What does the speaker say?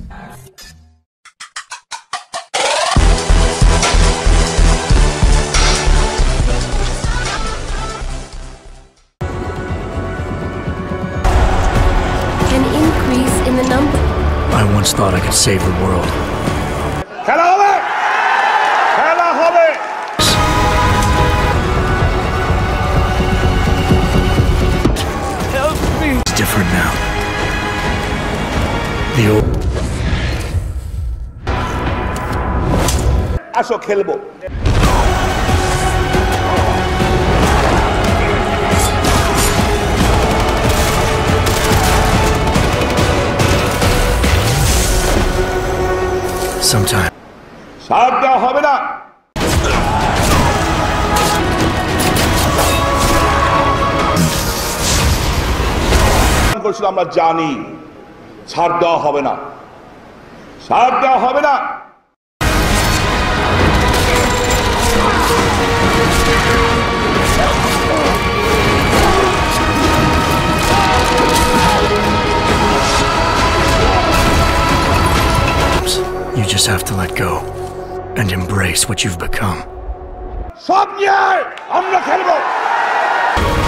An increase in the number. I once thought I could save the world. খেলা হবে! খেলা হবে! Help me! It's different now. The old... আসো খেলবো। Sometime. সার দেওয়া হবে না। আমরা জানি ছাড় দেওয়া হবে না, ছাড় দেওয়া হবে না। You just have to let go and embrace what you've become. সব নিয়ে আমরা খেলবো।